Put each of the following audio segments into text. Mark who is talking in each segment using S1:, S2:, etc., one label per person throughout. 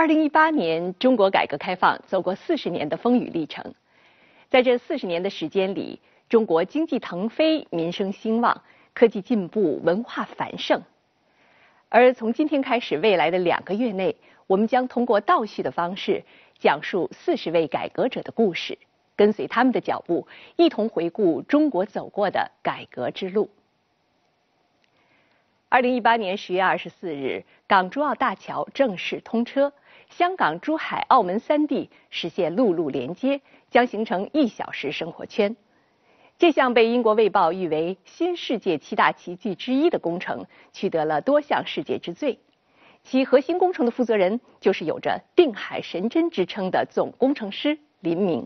S1: 2018年，中国改革开放走过40年的风雨历程，在这40年的时间里，中国经济腾飞，民生兴旺，科技进步，文化繁盛。而从今天开始，未来的2个月内，我们将通过倒叙的方式，讲述40位改革者的故事，跟随他们的脚步，一同回顾中国走过的改革之路。2018年10月24日，港珠澳大桥正式通车，香港、珠海、澳门3地实现陆路连接，将形成1小时生活圈。这项被英国《卫报》誉为新世界7大奇迹之一的工程，取得了多项世界之最。其核心工程的负责人就是有着“定海神针”之称的总工程师林明。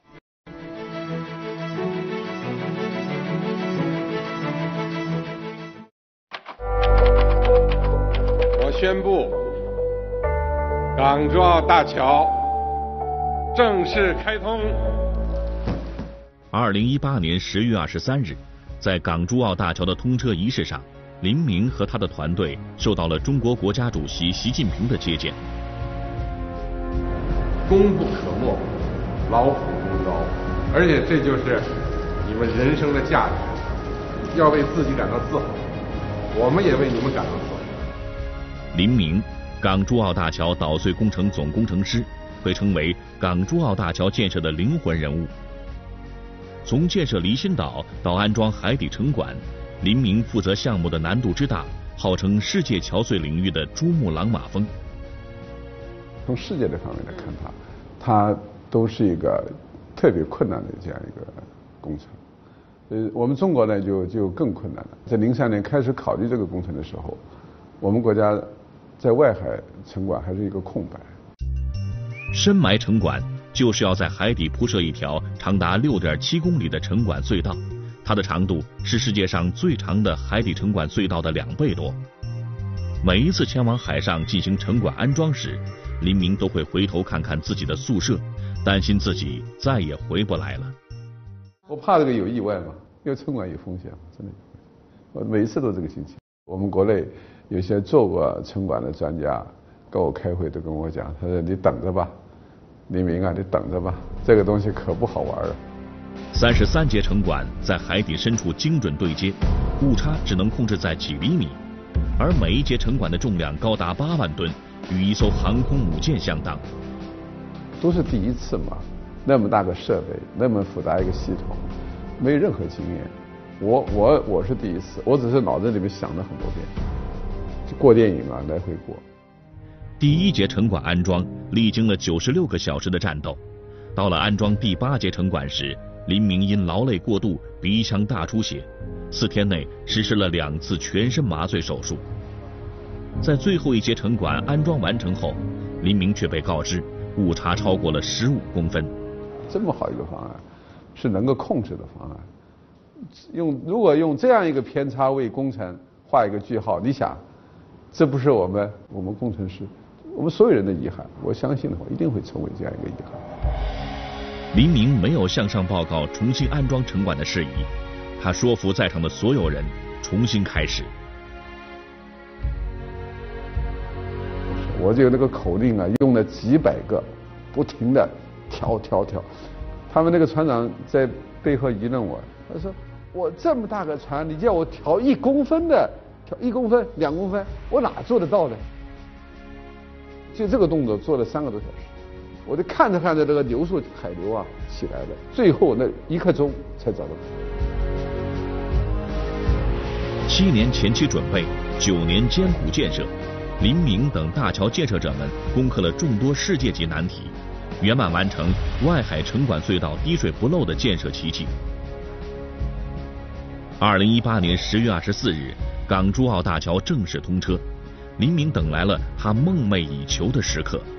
S2: 我宣布，港珠澳大桥正式开通。
S3: 2018年10月23日，在港珠澳大桥的通车仪式上，林明和他的团队受到了中国国家主席习近平的接见。
S2: 功不可没，劳苦功高，而且这就是你们人生的价值，要为自己感到自豪，我们也为你们感到自豪。
S3: 林明，港珠澳大桥捣碎工程总工程师，被称为港珠澳大桥建设的灵魂人物。从建设离心岛到安装海底城管，林明负责项目的难度之大，号称世界桥隧领域的珠穆朗玛峰。
S4: 从世界的方面来看它都是一个特别困难的这样一个工程。我们中国呢就更困难了。在03年开始考虑这个工程的时候，我们国家在外海城管还是一个空白。
S3: 深埋城管就是要在海底铺设一条长达6.7公里的城管隧道，它的长度是世界上最长的海底城管隧道的2倍多。每一次前往海上进行城管安装时，林明都会回头看看自己的宿舍，担心自己再也回不来了。
S4: 我怕这个有意外嘛，因为城管有风险，真的。我每一次都这个心情。我们国内有些做过城管的专家跟我开会都跟我讲，他说你等着吧，林明啊，你等着吧，这个东西可不好玩了。
S3: 33节城管在海底深处精准对接，误差只能控制在几厘米，而每一节城管的重量高达8万吨，与一艘航空母舰相当。
S4: 都是第一次嘛，那么大个设备，那么复杂一个系统，没有任何经验。我是第一次，我只是脑子里面想了很多遍，就过电影啊，来回过。
S3: 第1节城管安装历经了96个小时的战斗，到了安装第8节城管时，林明因劳累过度，鼻腔大出血，4天内实施了2次全身麻醉手术。在最后1节城管安装完成后，林明却被告知误差超过了15公分。
S4: 这么好一个方案，是能够控制的方案。如果用这样一个偏差为工程画一个句号，你想，这不是我们工程师，我们所有人的遗憾。我相信的话，一定会成为这样一个遗憾。
S3: 林明没有向上报告重新安装城管的事宜，他说服在场的所有人重新开始。
S4: 我就那个口令啊，用了几百个，不停的调。他们那个船长在背后议论我，他说我这么大个船，你叫我调1公分的，调1公分、2公分，我哪做得到呢？就这个动作做了3个多小时，我就看着这个流速海流啊起来了，最后那1刻钟才找到。
S3: 7年前期准备，9年艰苦建设，林明等大桥建设者们攻克了众多世界级难题，圆满完成外海城管隧道滴水不漏的建设奇迹。2018年10月24日，港珠澳大桥正式通车，林明等来了他梦寐以求的时刻。